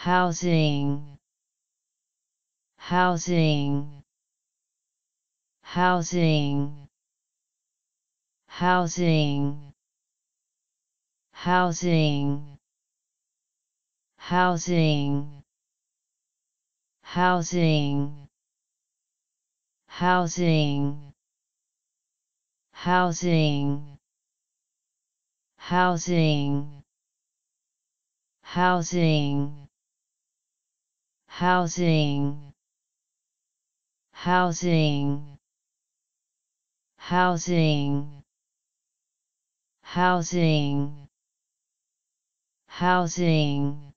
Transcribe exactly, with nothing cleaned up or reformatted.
housing, housing, housing, housing, housing, housing, housing, housing, housing, housing, housing, housing, housing, housing, housing, housing.